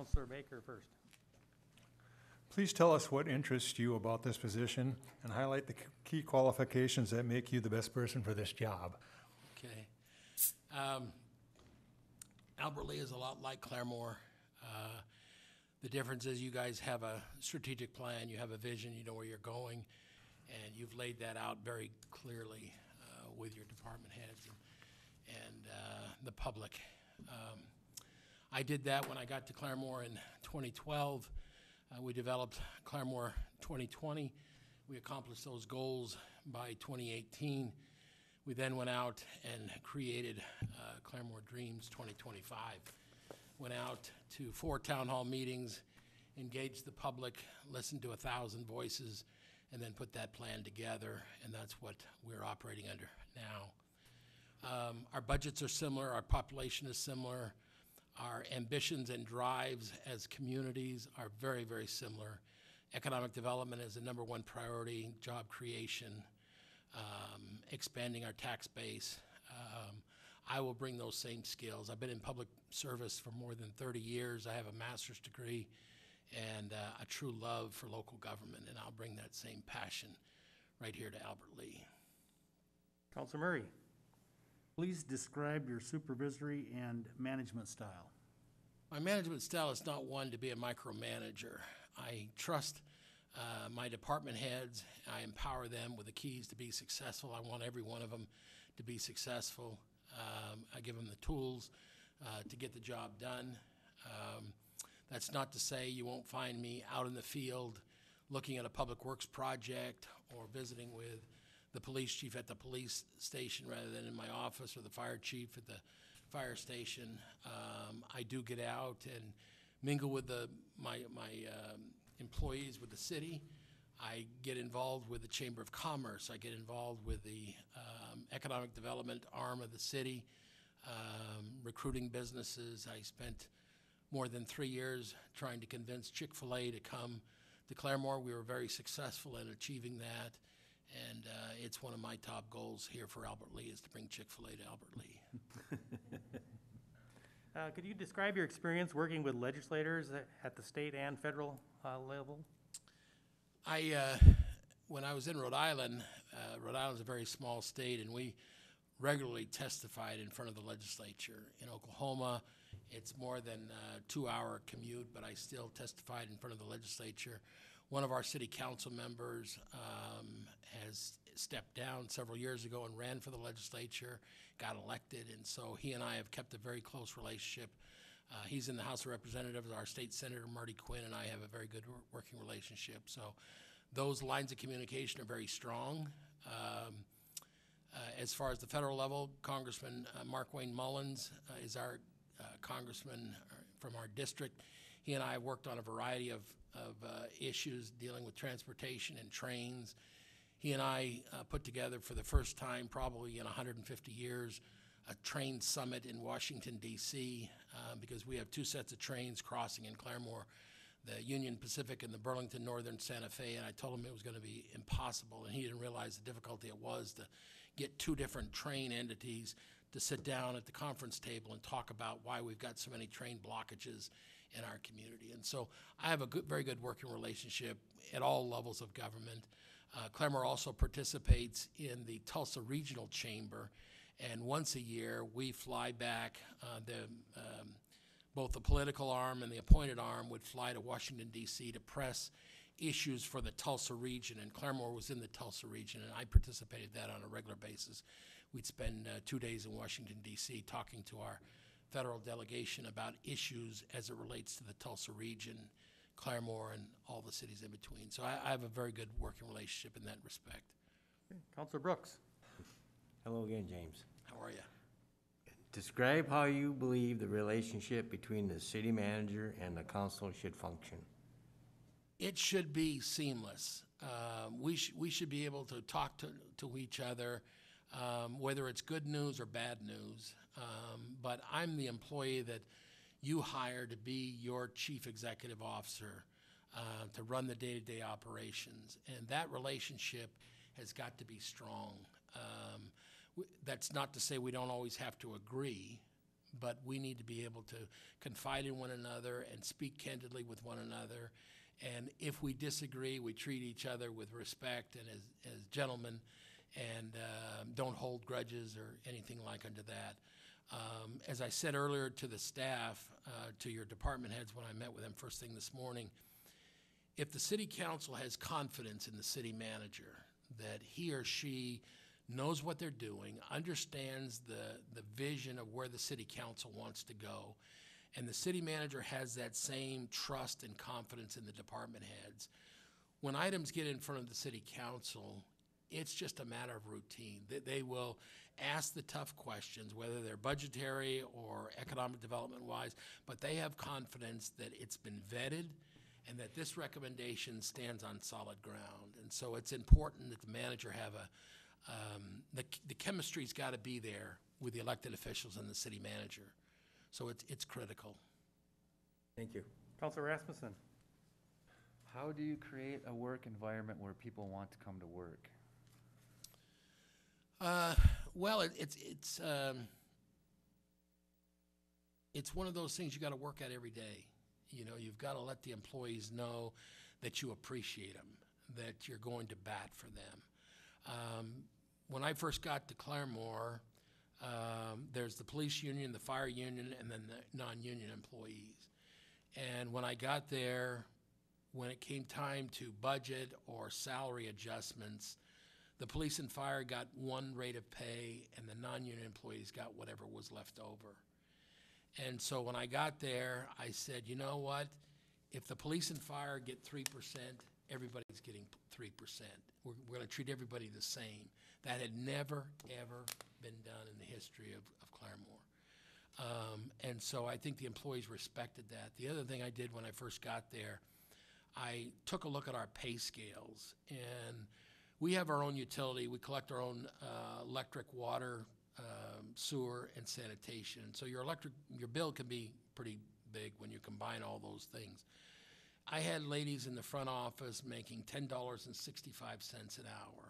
Councilor Baker first. Please tell us what interests you about this position and highlight the key qualifications that make you the best person for this job. Okay. Albert Lea is a lot like Claremore. The difference is you guys have a strategic plan, you have a vision, you know where you're going, and you've laid that out very clearly with your department heads and the public. I did that when I got to Claremore in 2012. We developed Claremore 2020. We accomplished those goals by 2018. We then went out and created Claremore Dreams 2025. Went out to 4 town hall meetings, engaged the public, listened to 1,000 voices, and then put that plan together, and that's what we're operating under now. Our budgets are similar, our population is similar, our ambitions and drives as communities are very, very similar. Economic development is the #1 priority, job creation, expanding our tax base. I will bring those same skills. I've been in public service for more than 30 years. I have a master's degree and a true love for local government, and I'll bring that same passion right here to Albert Lea. Councilor Murray. Please describe your supervisory and management style. My management style is not one to be a micromanager. I trust my department heads. I empower them with the keys to be successful. I want every one of them to be successful. I give them the tools to get the job done. That's not to say you won't find me out in the field looking at a public works project or visiting with the police chief at the police station rather than in my office, or the fire chief at the fire station. I do get out and mingle with my employees with the city. I get involved with the Chamber of Commerce. I get involved with the economic development arm of the city, recruiting businesses. I spent more than 3 years trying to convince Chick-fil-A to come to Claremore. We were very successful in achieving that, and it's one of my top goals here for Albert Lea is to bring Chick-fil-A to Albert Lea. Could you describe your experience working with legislators at the state and federal level? When I was in Rhode Island is a very small state, and we regularly testified in front of the legislature. In Oklahoma, it's more than a 2-hour commute, but I still testified in front of the legislature. One of our city council members has stepped down several years ago and ran for the legislature, got elected, and so he and I have kept a very close relationship. He's in the House of Representatives. Our state senator, Marty Quinn, and I have a very good working relationship. So those lines of communication are very strong. As far as the federal level, Congressman Mark Wayne Mullins is our congressman from our district. He and I have worked on a variety of issues dealing with transportation and trains. He and I put together for the first time probably in 150 years a train summit in Washington, D.C., because we have 2 sets of trains crossing in Claremore, the Union Pacific and the Burlington Northern Santa Fe, and I told him it was going to be impossible, and he didn't realize the difficulty it was to get 2 different train entities to sit down at the conference table and talk about why we've got so many train blockages in our community. And so I have a very good working relationship at all levels of government. Claremore also participates in the Tulsa Regional Chamber, and once a year we fly back. Both the political arm and the appointed arm would fly to Washington, D.C. to press issues for the Tulsa region, and Claremore was in the Tulsa region, and I participated in that on a regular basis. We'd spend 2 days in Washington, D.C. talking to our federal delegation about issues as it relates to the Tulsa region, Claremore, and all the cities in between. So I have a very good working relationship in that respect. Okay. Councilor Brooks. Hello again, James. How are you? Describe how you believe the relationship between the city manager and the council should function. It should be seamless. We should be able to talk to each other, whether it's good news or bad news. But I'm the employee that you hire to be your chief executive officer, to run the day-to-day operations. And that relationship has got to be strong. That's not to say we don't always have to agree, but we need to be able to confide in one another and speak candidly with one another. And if we disagree, we treat each other with respect and as gentlemen, and don't hold grudges or anything like unto that. As I said earlier to the staff, to your department heads when I met with them first thing this morning, if the city council has confidence in the city manager, that he or she knows what they're doing, understands the vision of where the city council wants to go, and the city manager has that same trust and confidence in the department heads, when items get in front of the city council, it's just a matter of routine. They will ask the tough questions, whether they're budgetary or economic development wise, but they have confidence that it's been vetted and that this recommendation stands on solid ground. And so it's important that the manager have the chemistry's got to be there with the elected officials and the city manager. So it's critical. Thank you. Counselor Rasmussen. How do you create a work environment where people want to come to work? Well, it's one of those things you got to work at every day. You know, you've got to let the employees know that you appreciate them, that you're going to bat for them. When I first got to Claremore, there's the police union, the fire union, and then the non-union employees. And when I got there, when it came time to budget or salary adjustments, the police and fire got one rate of pay, and the non-union employees got whatever was left over. And so when I got there, I said, you know what? If the police and fire get 3%, everybody's getting 3%. We're going to treat everybody the same. That had never, ever been done in the history of Claremore. And so I think the employees respected that. The other thing I did when I first got there, I took a look at our pay scales. And we have our own utility. We collect our own electric, water, sewer, and sanitation. So your bill can be pretty big when you combine all those things. I had ladies in the front office making $10.65 an hour.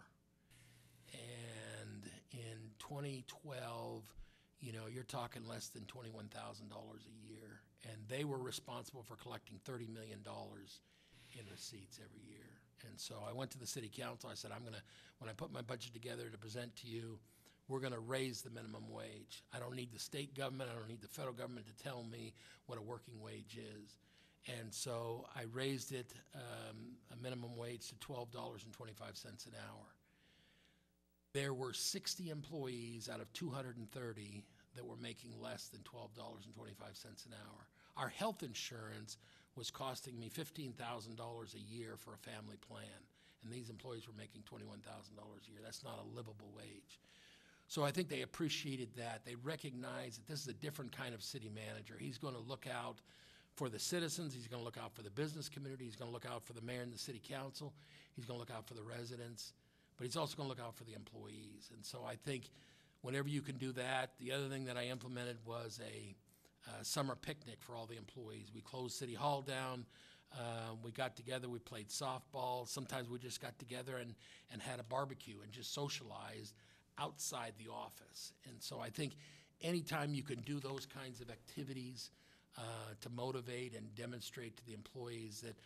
And in 2012, you know, you're talking less than $21,000 a year. And they were responsible for collecting $30 million in receipts every year. And so I went to the city council. I said, when I put my budget together to present to you, we're going to raise the minimum wage. I don't need the state government, I don't need the federal government to tell me what a working wage is. And so I raised it, a minimum wage to $12.25 an hour. There were 60 employees out of 230 that were making less than $12.25 an hour. Our health insurance was costing me $15,000 a year for a family plan, and these employees were making $21,000 a year. That's not a livable wage. So I think they appreciated that. They recognized that this is a different kind of city manager. He's going to look out for the citizens. He's going to look out for the business community. He's going to look out for the mayor and the city council. He's going to look out for the residents, but he's also going to look out for the employees. And so I think whenever you can do that, the other thing that I implemented was a summer picnic for all the employees. We closed City Hall down. We got together, we played softball. Sometimes we just got together and had a barbecue and just socialized outside the office. And so I think anytime you can do those kinds of activities to motivate and demonstrate to the employees that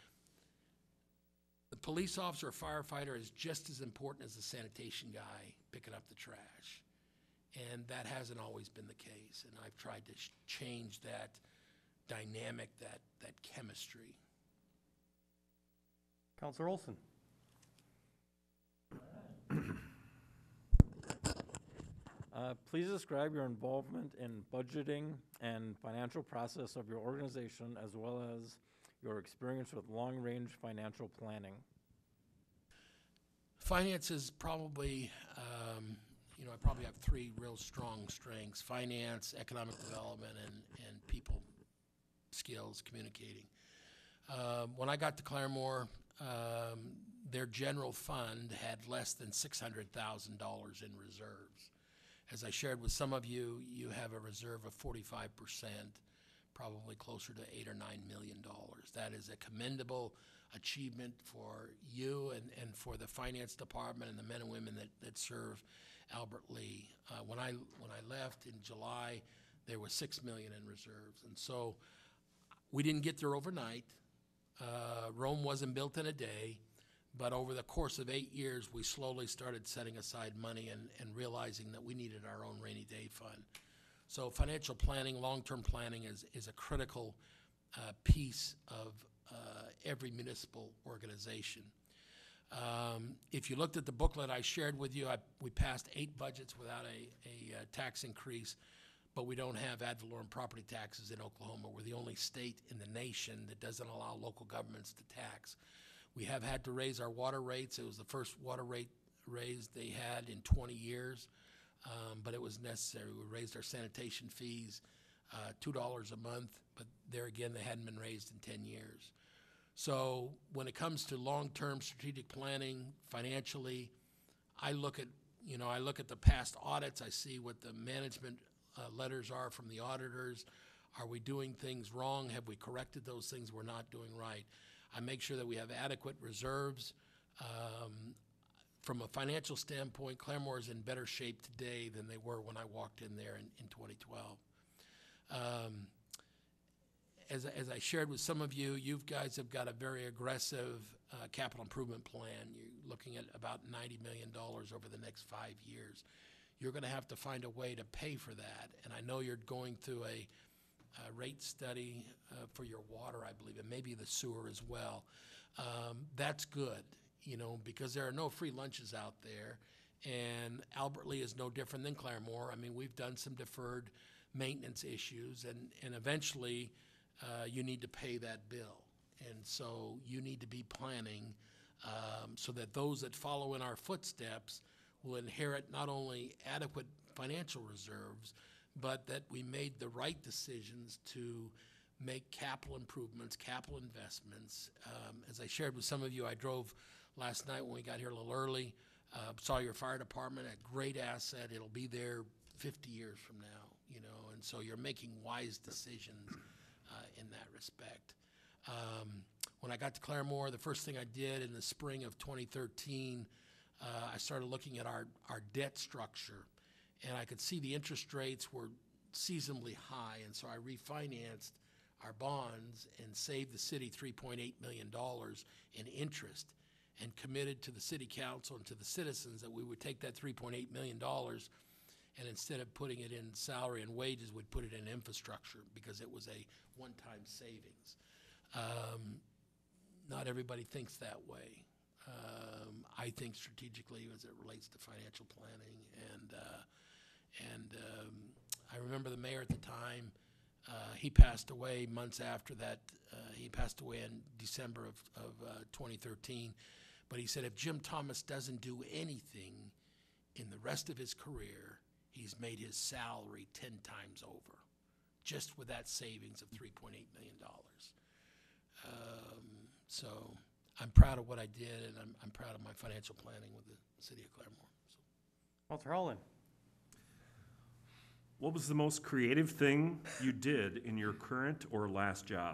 the police officer or firefighter is just as important as the sanitation guy picking up the trash. And that hasn't always been the case. And I've tried to change that dynamic, that chemistry. Counselor Olson. Please describe your involvement in budgeting and financial process of your organization, as well as your experience with long-range financial planning. Finance is probably, I probably have three real strong strengths: finance, economic development, and people skills, communicating. When I got to Claremore, their general fund had less than $600,000 in reserves. As I shared with some of you, you have a reserve of 45%, probably closer to $8 or $9 million. That is a commendable achievement for you and for the finance department and the men and women that serve Albert Lea. When I left in July, there was 6 million in reserves. And so we didn't get there overnight. Rome wasn't built in a day, but over the course of 8 years, we slowly started setting aside money and realizing that we needed our own rainy day fund. So financial planning, long-term planning is a critical piece of every municipal organization. If you looked at the booklet I shared with you, we passed 8 budgets without a tax increase, but we don't have ad valorem property taxes in Oklahoma. We're the only state in the nation that doesn't allow local governments to tax. We have had to raise our water rates. It was the first water rate raise they had in 20 years, but it was necessary. We raised our sanitation fees $2 a month, but there again, they hadn't been raised in 10 years. So when it comes to long-term strategic planning financially, I look at the past audits. I see what the management letters are from the auditors. Are we doing things wrong? Have we corrected those things we're not doing right? I make sure that we have adequate reserves. From a financial standpoint, Claremore is in better shape today than they were when I walked in there in 2012. As I shared with some of you, you guys have got a very aggressive capital improvement plan. You're looking at about $90 million over the next 5 years. You're going to have to find a way to pay for that. And I know you're going through a rate study for your water, I believe, and maybe the sewer as well. That's good, because there are no free lunches out there. And Albert Lee is no different than Claremore. I mean, we've done some deferred maintenance issues, and eventually you need to pay that bill. And so you need to be planning so that those that follow in our footsteps will inherit not only adequate financial reserves, but that we made the right decisions to make capital improvements, capital investments. As I shared with some of you, I drove last night when we got here a little early, saw your fire department, a great asset. It'll be there 50 years from now, and so you're making wise decisions in that respect. When I got to Claremore, the first thing I did in the spring of 2013, I started looking at our debt structure, and I could see the interest rates were seasonably high, and so I refinanced our bonds and saved the city $3.8 million in interest, and committed to the city council and to the citizens that we would take that $3.8 million and instead of putting it in salary and wages, we'd put it in infrastructure because it was a one-time savings. Not everybody thinks that way. I think strategically as it relates to financial planning, and I remember the mayor at the time. He passed away months after that. He passed away in December of 2013. But he said if Jim Thomas doesn't do anything in the rest of his career, he's made his salary 10 times over, just with that savings of $3.8 million. So I'm proud of what I did, and I'm proud of my financial planning with the city of Claremore. Walter Holland. What was the most creative thing you did in your current or last job?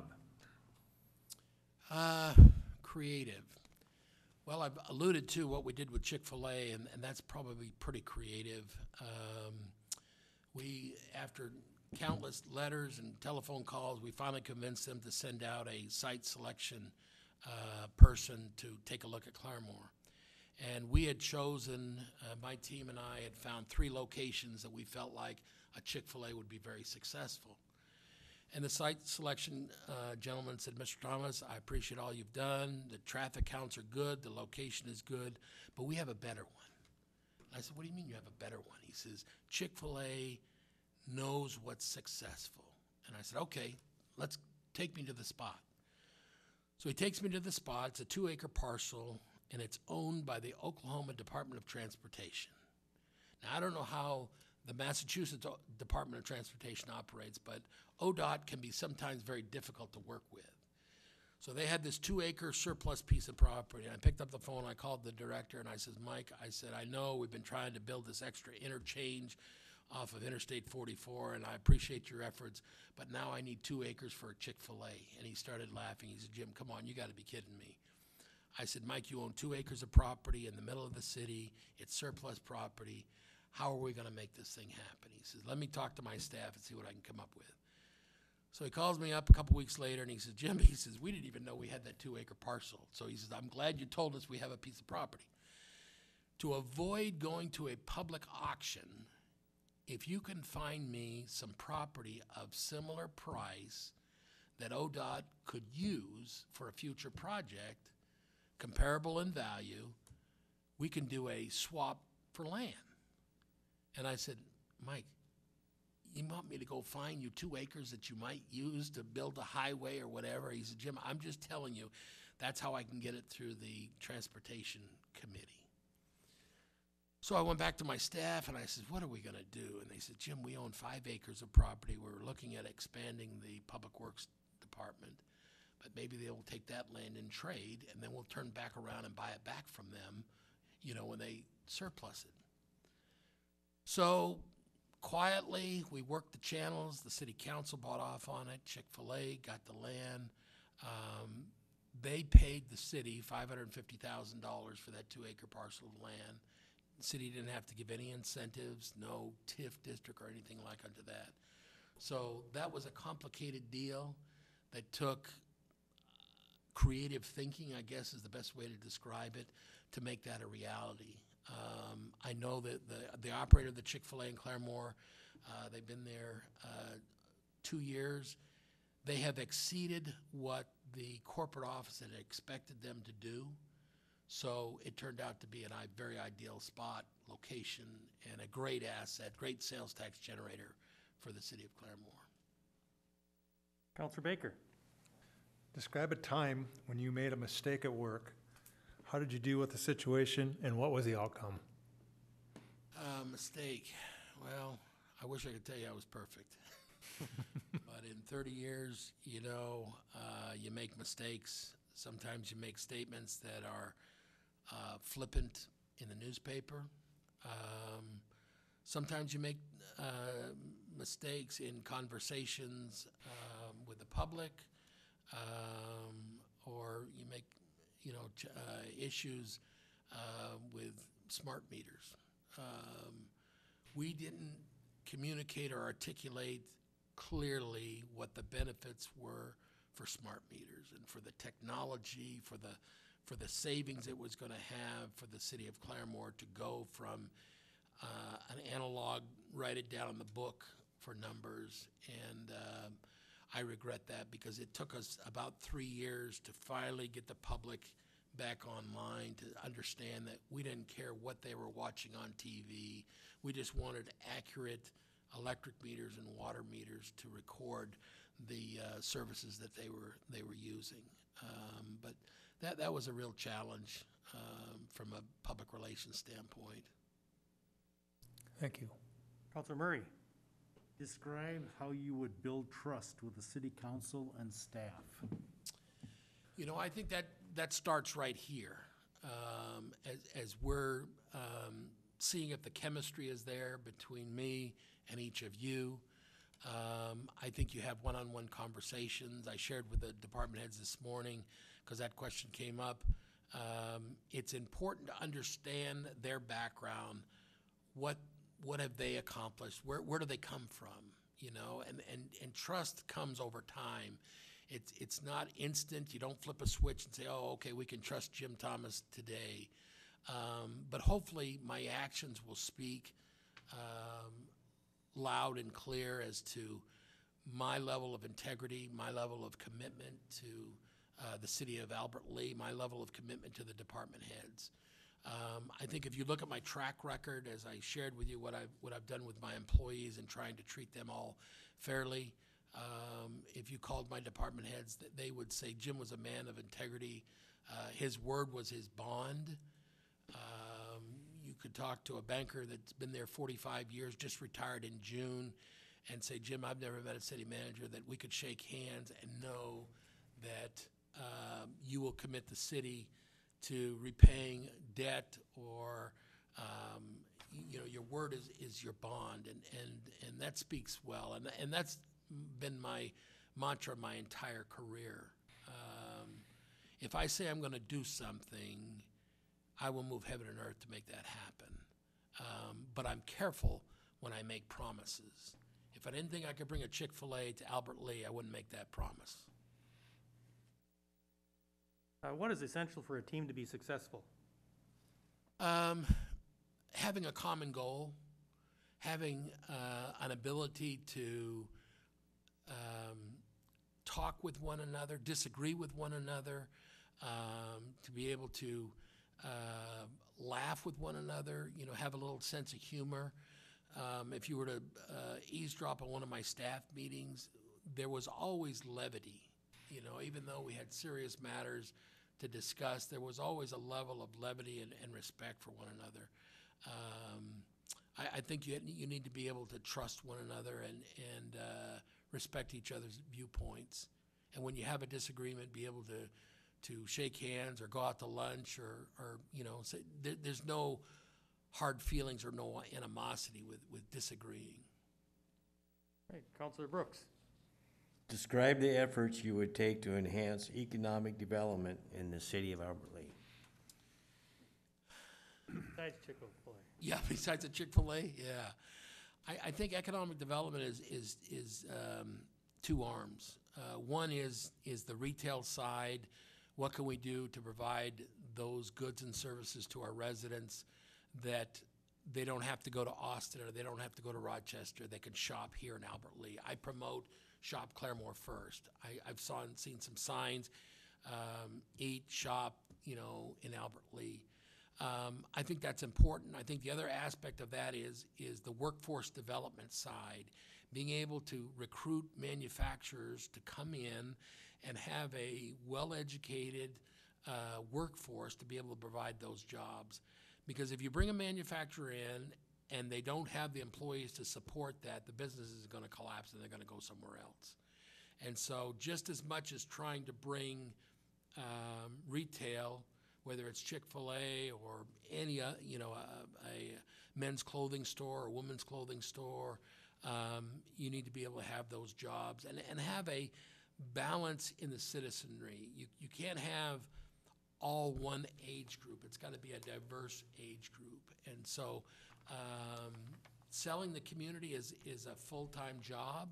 Creative. Well, I've alluded to what we did with Chick-fil-A, and that's probably pretty creative. We, after countless letters and telephone calls, we finally convinced them to send out a site selection person to take a look at Claremore. And we had chosen, my team and I had found 3 locations that we felt like a Chick-fil-A would be very successful. And the site selection gentleman said, Mr. Thomas, I appreciate all you've done. The traffic counts are good. The location is good. But we have a better one. I said, what do you mean you have a better one? He says, Chick-fil-A knows what's successful. And I said, okay, let's take me to the spot. So he takes me to the spot. It's a 2-acre parcel, and it's owned by the Oklahoma Department of Transportation. Now, I don't know how the Massachusetts Department of Transportation operates, but ODOT can be sometimes very difficult to work with. So they had this 2-acre surplus piece of property, and I picked up the phone, I called the director, and I said, Mike, I said, I know we've been trying to build this extra interchange off of Interstate 44, and I appreciate your efforts, but now I need 2 acres for a Chick-fil-A. And he started laughing. He said, Jim, come on, you got to be kidding me. I said, Mike, you own 2 acres of property in the middle of the city. It's surplus property. How are we gonna make this thing happen? He says, let me talk to my staff and see what I can come up with. So he calls me up a couple weeks later and he says, Jim, he says, we didn't even know we had that 2-acre parcel. So he says, I'm glad you told us we have a piece of property. To avoid going to a public auction, if you can find me some property of similar price that ODOT could use for a future project, comparable in value, we can do a swap for land. And I said, Mike, you want me to go find you 2 acres that you might use to build a highway or whatever? He said, Jim, I'm just telling you, that's how I can get it through the Transportation Committee. So I went back to my staff and I said, what are we gonna do? And they said, Jim, we own 5 acres of property. We're looking at expanding the Public Works Department, but maybe they will take that land in trade and then we'll turn back around and buy it back from them, you know, when they surplus it. So quietly, we worked the channels. The city council bought off on it. Chick-fil-A got the land. They paid the city $550,000 for that 2-acre parcel of land. The city didn't have to give any incentives, no TIF district or anything like unto that. So that was a complicated deal that took creative thinking, I guess is the best way to describe it, to make that a reality. I know that the operator of the Chick-fil-A in Claremore, they've been there 2 years. They have exceeded what the corporate office had expected them to do. So it turned out to be a very ideal spot, location, and a great asset, great sales tax generator for the city of Claremore. Counselor Baker. Describe a time when you made a mistake at work. How did you deal with the situation and what was the outcome? Mistake. Well, I wish I could tell you I was perfect. But in 30 years, you know, you make mistakes. Sometimes you make statements that are flippant in the newspaper. Sometimes you make mistakes in conversations with the public, or you make, you know, issues with smart meters. We didn't communicate or articulate clearly what the benefits were for smart meters and for the technology, for the savings it was going to have for the city of Claremore to go from an analog, write it down in the book for numbers. And I regret that because it took us about 3 years to finally get the public back online to understand that we didn't care what they were watching on TV. We just wanted accurate electric meters and water meters to record the services that they were using. But that was a real challenge from a public relations standpoint. Thank you. Counselor Murray. Describe how you would build trust with the city council and staff. You know, I think that starts right here. As we're seeing if the chemistry is there between me and each of you. I think you have one-on-one conversations. I shared with the department heads this morning because that question came up. It's important to understand their background. What have they accomplished? Where do they come from? You know, and trust comes over time. It's not instant. You don't flip a switch and say, oh, okay, we can trust Jim Thomas today. But hopefully my actions will speak loud and clear as to my level of integrity, my level of commitment to the city of Albert Lea, my level of commitment to the department heads. I think if you look at my track record, as I shared with you what I've done with my employees and trying to treat them all fairly, if you called my department heads, they would say Jim was a man of integrity. His word was his bond. You could talk to a banker that's been there 45 years, just retired in June, and say, Jim, I've never met a city manager that we could shake hands and know that you will commit the city to repaying debt, or you know, your word is your bond, and that speaks well, and that's been my mantra my entire career. If I say I'm going to do something, I will move heaven and earth to make that happen. But I'm careful when I make promises. If I didn't think I could bring a Chick-fil-A to Albert Lee, I wouldn't make that promise. What is essential for a team to be successful? Having a common goal, having an ability to talk with one another, disagree with one another, to be able to laugh with one another, have a little sense of humor. If you were to eavesdrop on one of my staff meetings, there was always levity. Even though we had serious matters to discuss, there was always a level of levity and respect for one another. I think you need to be able to trust one another and respect each other's viewpoints. And when you have a disagreement, be able to shake hands or go out to lunch or say, there's no hard feelings or no animosity with disagreeing. Right, Counselor Brooks. Describe the efforts you would take to enhance economic development in the city of Albert Lee. Besides Chick-fil-A. Yeah, besides a Chick-fil-A, yeah. I think economic development is two arms. One is the retail side. What can we do to provide those goods and services to our residents that they don't have to go to Austin or they don't have to go to Rochester? They can shop here in Albert Lee. I promote Shop Claremore first. I've seen some signs, eat, shop, in Albert Lee. I think that's important. I think the other aspect of that is the workforce development side, being able to recruit manufacturers to come in and have a well-educated workforce to be able to provide those jobs. Because if you bring a manufacturer in and they don't have the employees to support that, the business is going to collapse and they're going to go somewhere else. And so just as much as trying to bring retail, whether it's Chick-fil-A or any, a men's clothing store or women's clothing store, you need to be able to have those jobs and have a balance in the citizenry. You can't have all one age group. It's got to be a diverse age group. And so selling the community is a full-time job.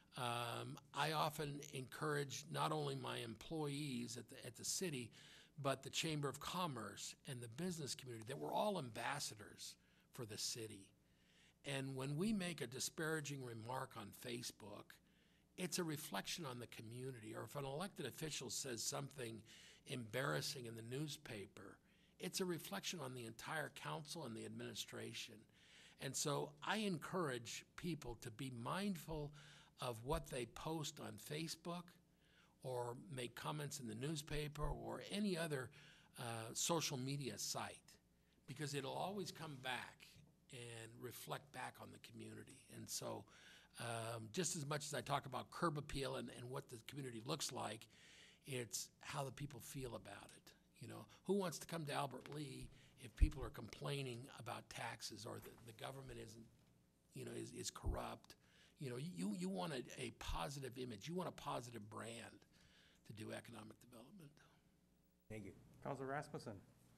I often encourage not only my employees at the city, but the Chamber of Commerce and the business community, that we're all ambassadors for the city. And when we make a disparaging remark on Facebook, it's a reflection on the community. Or if an elected official says something embarrassing in the newspaper, it's a reflection on the entire council and the administration. And so I encourage people to be mindful of what they post on Facebook or make comments in the newspaper or any other social media site, because it'll always come back and reflect back on the community. And so just as much as I talk about curb appeal and what the community looks like, it's how the people feel about it. Who wants to come to Albert Lee if people are complaining about taxes or the government isn't, is corrupt? You want a positive image. You want a positive brand to do economic development. Thank you. Counselor Rasmussen.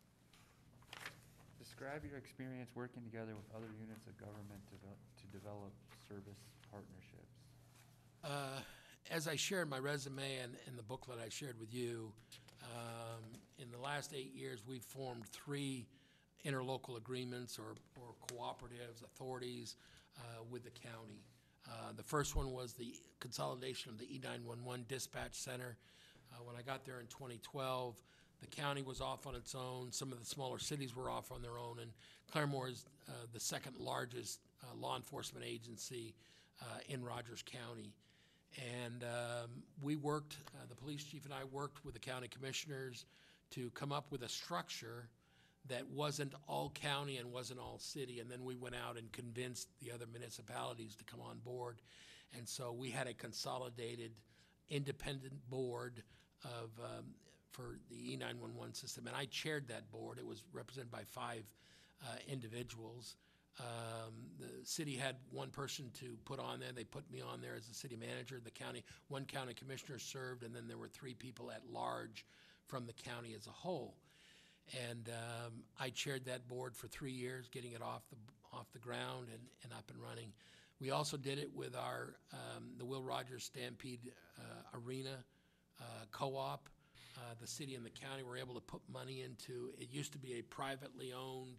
Describe your experience working together with other units of government to develop service partnerships. As I shared my resume and the booklet I shared with you, in the last 8 years, we've formed 3 interlocal agreements or cooperatives, authorities with the county. The first one was the consolidation of the E911 dispatch center. When I got there in 2012, the county was off on its own. Some of the smaller cities were off on their own, and Claremore is the second largest law enforcement agency in Rogers County. And we worked, the police chief and I worked with the county commissioners to come up with a structure that wasn't all county and wasn't all city. And then we went out and convinced the other municipalities to come on board. And so we had a consolidated independent board for the E911 system. And I chaired that board. It was represented by 5 individuals. The city had one person to put on there. They put me on there as the city manager. One county commissioner served, and then there were 3 people at large from the county as a whole. And I chaired that board for 3 years, getting it off the ground and up and running. We also did it with our the Will Rogers Stampede Arena co-op. The city and the county were able to put money into. It used to be a privately owned.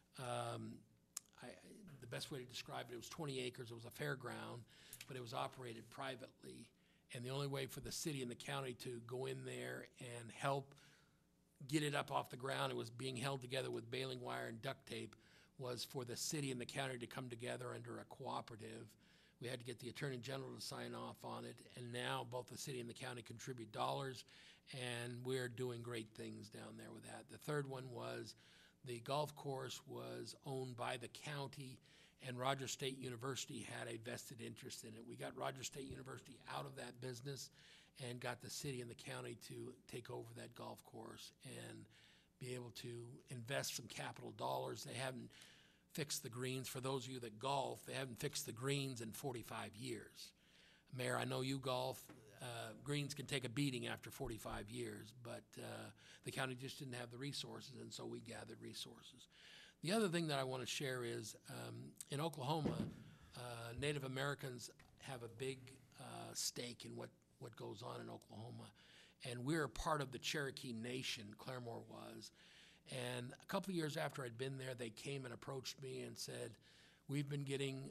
The best way to describe it was 20 acres. It was a fairground, but it was operated privately. And the only way for the city and the county to go in there and help get it up off the ground, it was being held together with baling wire and duct tape, was for the city and the county to come together under a cooperative. We had to get the Attorney General to sign off on it, and now both the city and the county contribute dollars, and we're doing great things down there with that. The third one was the golf course was owned by the county, and Rogers State University had a vested interest in it. We got Rogers State University out of that business and got the city and the county to take over that golf course and be able to invest some capital dollars. They haven't fixed the greens. For those of you that golf, they haven't fixed the greens in 45 years. Mayor, I know you golf. Greens can take a beating after 45 years, but the county just didn't have the resources, and so we gathered resources. The other thing that I want to share is in Oklahoma, Native Americans have a big stake in what goes on in Oklahoma. And we're a part of the Cherokee Nation, Claremore was. And a couple of years after I'd been there, they came and approached me and said, we've been getting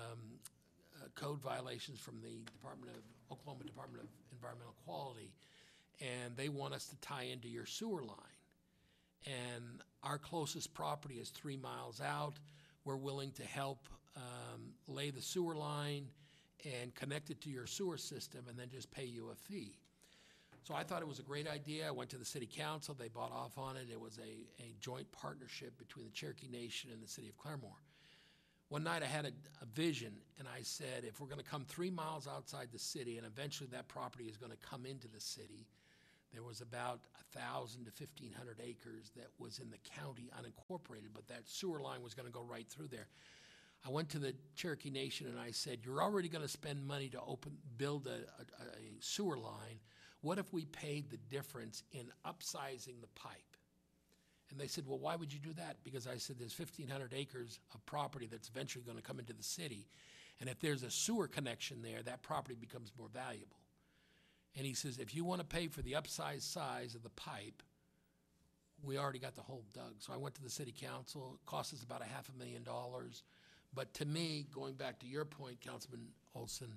code violations from the Oklahoma Department of Environmental Quality, and they want us to tie into your sewer line. And our closest property is 3 miles out. We're willing to help lay the sewer line and connect it to your sewer system and then just pay you a fee. So I thought it was a great idea. I went to the city council. They bought off on it. It was a joint partnership between the Cherokee Nation and the city of Claremore. One night I had a vision, and I said, if we're going to come 3 miles outside the city, and eventually that property is going to come into the city, there was about 1,000 to 1,500 acres that was in the county unincorporated, but that sewer line was going to go right through there. I went to the Cherokee Nation and I said, you're already going to spend money to build a sewer line. What if we paid the difference in upsizing the pipe? And they said, well, why would you do that? Because I said, there's 1,500 acres of property that's eventually going to come into the city. And if there's a sewer connection there, that property becomes more valuable. And he says, if you want to pay for the upsized size of the pipe, we already got the hole dug. So I went to the city council. It cost us about $500,000. But to me, going back to your point, Councilman Olson,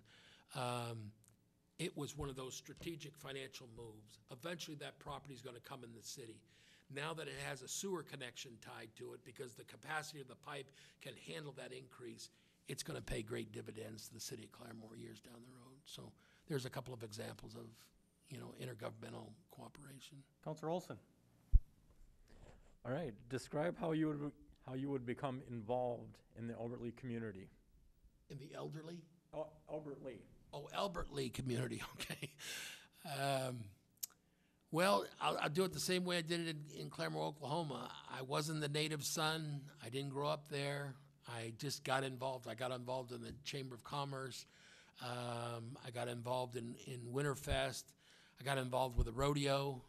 it was one of those strategic financial moves. Eventually, that property is going to come in the city. Now that it has a sewer connection tied to it, because the capacity of the pipe can handle that increase, it's going to pay great dividends to the city of Claremore years down the road. So there's a couple of examples of, intergovernmental cooperation. Counselor Olson. All right, describe how you would become involved in the Albert Lee community. In the elderly? Albert Lee. Oh, Albert Lee community, okay. Well, I'll do it the same way I did it in Claremore, Oklahoma. I wasn't the native son. I didn't grow up there. I just got involved. I got involved in the Chamber of Commerce. I got involved in Winterfest. I got involved with the rodeo.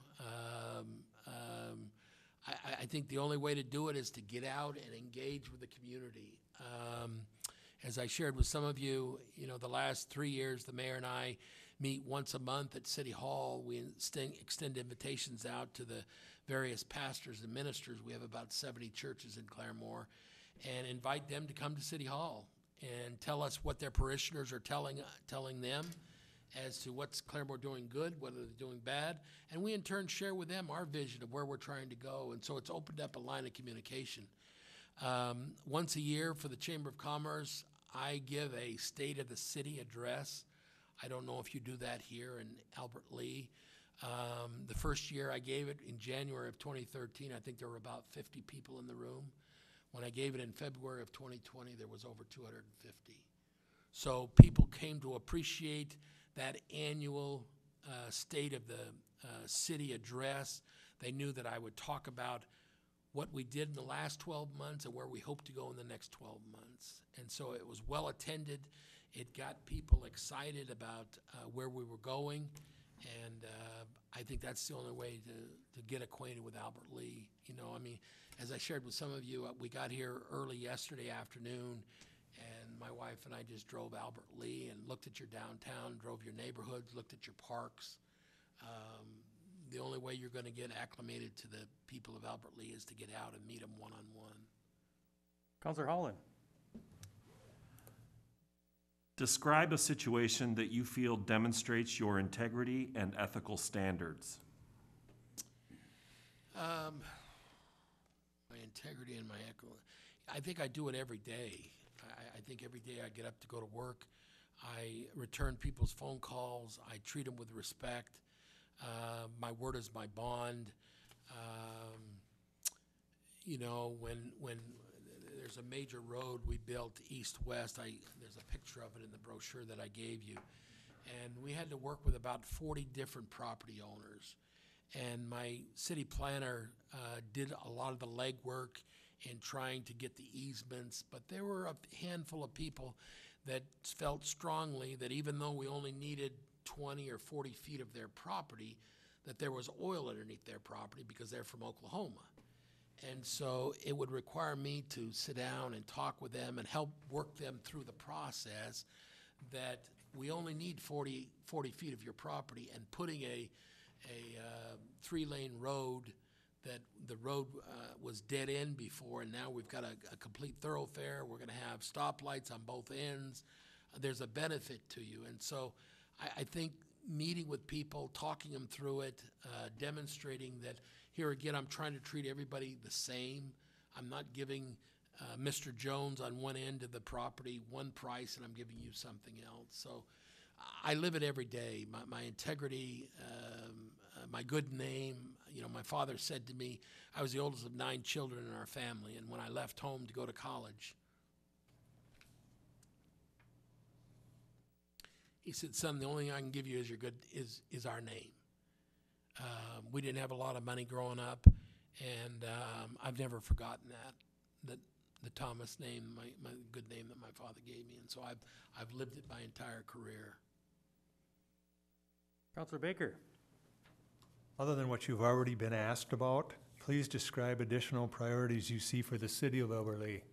I think the only way to do it is to get out and engage with the community. As I shared with some of you, the last 3 years, the mayor and I meet once a month at City Hall. We extend invitations out to the various pastors and ministers. We have about 70 churches in Claremore, and invite them to come to City Hall and tell us what their parishioners are telling them as to what's Claremore doing good, whether they're doing bad, and we in turn share with them our vision of where we're trying to go. And so it's opened up a line of communication. Once a year for the Chamber of Commerce, I give a State of the City address. I don't know if you do that here in Albert Lee. The first year I gave it in January of 2013, I think there were about 50 people in the room. When I gave it in February of 2020, there was over 250. So people came to appreciate that annual State of the City address. They knew that I would talk about what we did in the last 12 months and where we hope to go in the next 12 months. And so it was well attended. It got people excited about where we were going. And I think that's the only way to get acquainted with Albert Lee. You know, I mean, as I shared with some of you, we got here early yesterday afternoon, and my wife and I just drove Albert Lee and looked at your downtown, drove your neighborhoods, looked at your parks. The only way you're going to get acclimated to the people of Albert Lee is to get out and meet them one-on-one. Counselor Holland? Describe a situation that you feel demonstrates your integrity and ethical standards. My integrity and my I think I do it every day. I think every day I get up to go to work, I return people's phone calls, I treat them with respect. My word is my bond. You know, when there's a major road we built east-west, there's a picture of it in the brochure that I gave you, and we had to work with about 40 different property owners. And my city planner did a lot of the legwork in trying to get the easements, but there were a handful of people that felt strongly that even though we only needed 20 or 40 feet of their property, that there was oil underneath their property because they're from Oklahoma. And so it would require me to sit down and talk with them and help work them through the process that we only need 40 feet of your property, and putting a 3-lane road, that the road was dead end before, and now we've got a complete thoroughfare. We're gonna have stoplights on both ends. There's a benefit to you. And so I think meeting with people, talking them through it, demonstrating that, here again, I'm trying to treat everybody the same. I'm not giving Mr. Jones on one end of the property one price, and I'm giving you something else. So I live it every day. My integrity, my good name. You know, my father said to me, I was the oldest of 9 children in our family, and when I left home to go to college, he said, son, the only thing I can give you is our name. We didn't have a lot of money growing up, and I've never forgotten that the Thomas name, my good name that my father gave me, and so I've lived it my entire career. Counselor Baker? Other than what you've already been asked about, please describe additional priorities you see for the city of Albert Lee.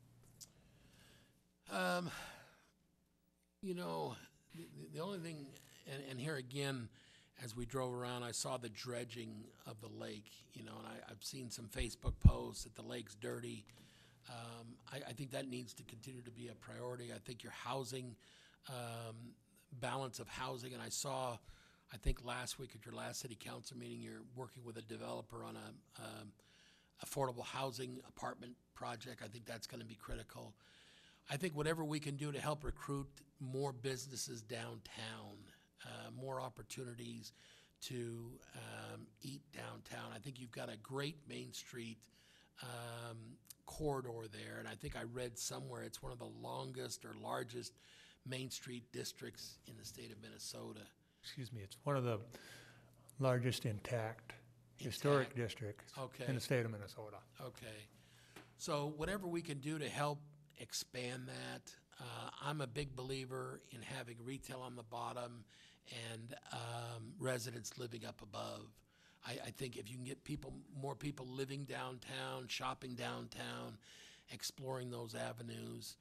You know, the only thing, and here again, as we drove around, I saw the dredging of the lake, you know, and I've seen some Facebook posts that the lake's dirty. I think that needs to continue to be a priority. I think your housing, balance of housing, and I think last week at your last city council meeting, you're working with a developer on a affordable housing apartment project. I think that's gonna be critical. I think whatever we can do to help recruit more businesses downtown, more opportunities to eat downtown. I think you've got a great Main Street corridor there, and I think I read somewhere it's one of the longest or largest Main Street districts in the state of Minnesota. Excuse me, it's one of the largest intact historic districts Okay. in the state of Minnesota. Okay. So whatever we can do to help expand that. I'm a big believer in having retail on the bottom and residents living up above. I think if you can get more people living downtown, shopping downtown, exploring those avenues,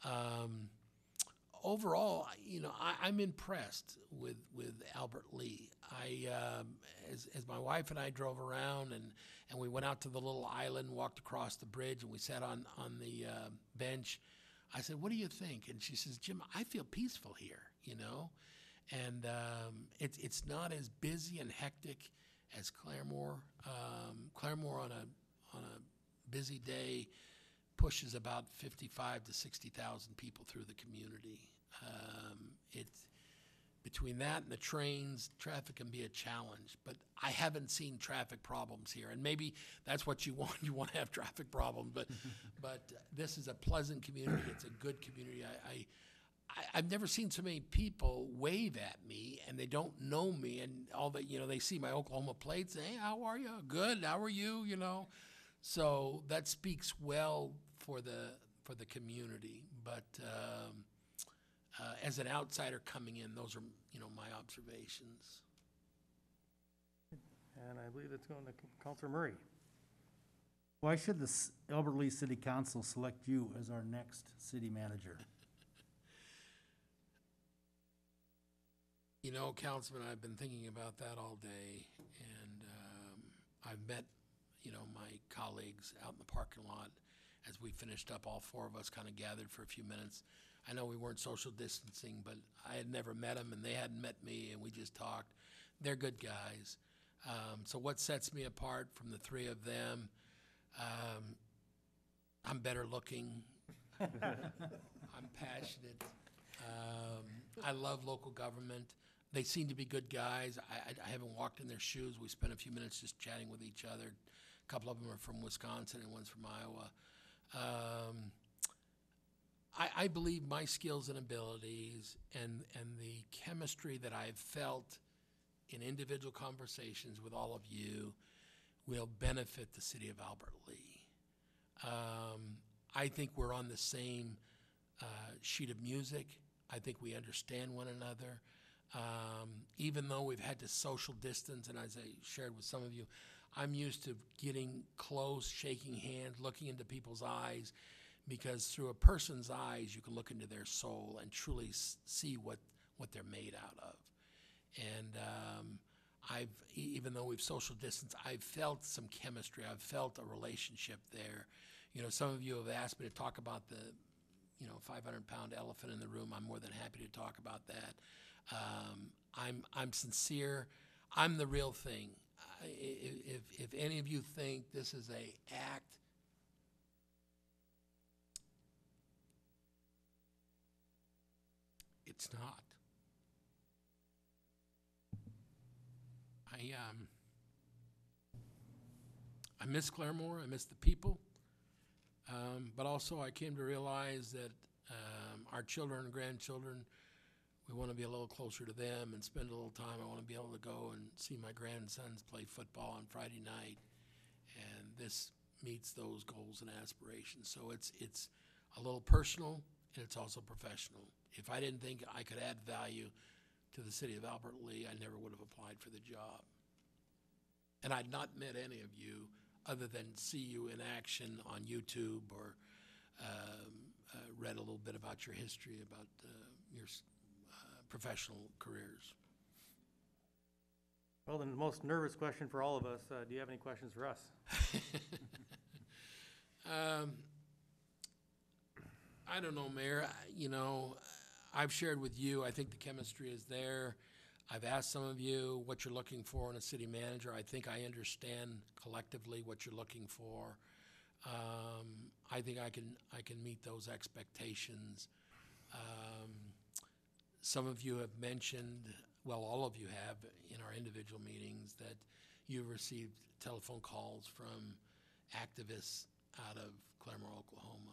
overall, you know, I'm impressed with Albert Lee. As my wife and I drove around and we went out to the little island, walked across the bridge, and we sat on the bench, I said, what do you think? And she says, Jim, I feel peaceful here, you know? And it's not as busy and hectic as Claremore. Claremore on a busy day pushes about 55 to 60,000 people through the community. It's between that and the trains, traffic can be a challenge, but I haven't seen traffic problems here. And maybe that's what you want. You want to have traffic problems, but this is a pleasant community. It's a good community. I've never seen so many people wave at me and they don't know me, and all that, you know, they see my Oklahoma plates. Hey, how are you? Good. How are you? You know, so that speaks well for the community. But as an outsider coming in, those are, you know, my observations. I believe it's going to Counselor Murray. Why should the Albert Lee City Council select you as our next city manager? You know, Councilman, I've been thinking about that all day, and I've met, you know, my colleagues out in the parking lot as we finished up. All four of us kind of gathered for a few minutes. I know we weren't social distancing, but I had never met them, and they hadn't met me, and we just talked. They're good guys. So what sets me apart from the three of them? I'm better looking. I'm passionate. I love local government. They seem to be good guys. I haven't walked in their shoes. We spent a few minutes just chatting with each other. A couple of them are from Wisconsin and one's from Iowa. I believe my skills and abilities and the chemistry that I've felt in individual conversations with all of you will benefit the city of Albert Lee. I think we're on the same sheet of music. I think we understand one another. Even though we've had to social distance, and as I shared with some of you, I'm used to getting close, shaking hands, looking into people's eyes, because through a person's eyes, you can look into their soul and truly see what they're made out of. And even though we've social distanced, I've felt some chemistry. I've felt a relationship there. You know, some of you have asked me to talk about the, 500-pound elephant in the room. I'm more than happy to talk about that. I'm sincere. I'm the real thing. If any of you think this is a act, it's not. I miss Claremore. I miss the people. But also I came to realize that our children and grandchildren, we want to be a little closer to them and spend a little time. I want to be able to go and see my grandsons play football on Friday night. And this meets those goals and aspirations. So it's a little personal, and it's also professional. If I didn't think I could add value to the city of Albert Lee, I never would have applied for the job. And I'd not met any of you other than see you in action on YouTube or read a little bit about your history, about your professional careers. Well, then the most nervous question for all of us, do you have any questions for us? I don't know, Mayor. I've shared with you, I think the chemistry is there. I've asked some of you what you're looking for in a city manager. I think I understand collectively what you're looking for. I think I can meet those expectations. Some of you have mentioned, well, all of you have in our individual meetings, that you've received telephone calls from activists out of Claremore, Oklahoma.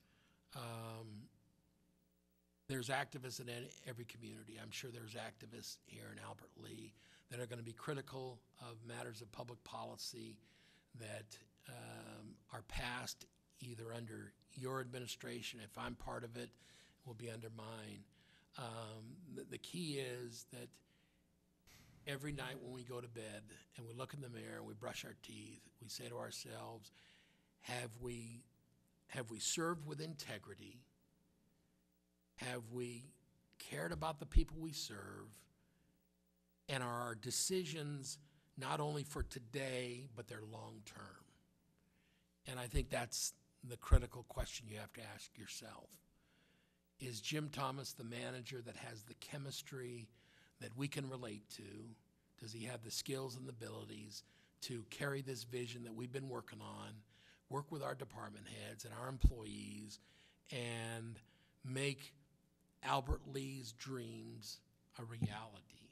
There's activists in every community. I'm sure there's activists here in Albert Lee that are going to be critical of matters of public policy that are passed either under your administration. If I'm part of it, will be under mine. The key is that every night when we go to bed and we look in the mirror and we brush our teeth, we say to ourselves, have we served with integrity? Have we cared about the people we serve? And are our decisions not only for today, but they're long term? And I think that's the critical question you have to ask yourself. Is Jim Thomas the manager that has the chemistry that we can relate to? Does he have the skills and the abilities to carry this vision that we've been working on, work with our department heads and our employees, and make Albert Lee's dreams a reality?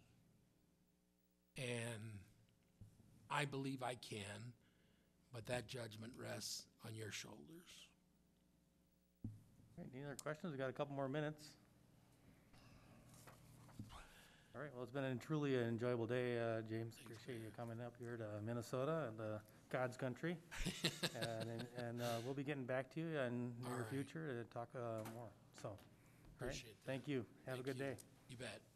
And I believe I can, but that judgment rests on your shoulders. All right, any other questions? We've got a couple more minutes. All right, well, it's been truly an enjoyable day, James. Appreciate you coming up here to Minnesota and God's country. and we'll be getting back to you in the near right. future to talk more. So, all right, Appreciate that. thank you. Have a good day. You bet.